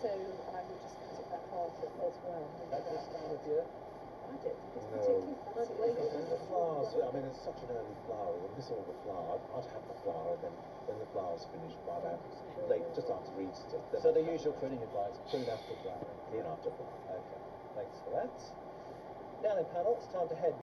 So I would just cut it back half as well. At this time of year? I don't think it's particularly fussy. And the flowers, I mean, it's such an early flower. When this all the flower, I'd have the flower, and then when the flower's finished, by about late, just after Easter. So the usual pruning advice, prune after flowering. Prune after flowering. Okay, thanks for that. Down in panel, it's time to head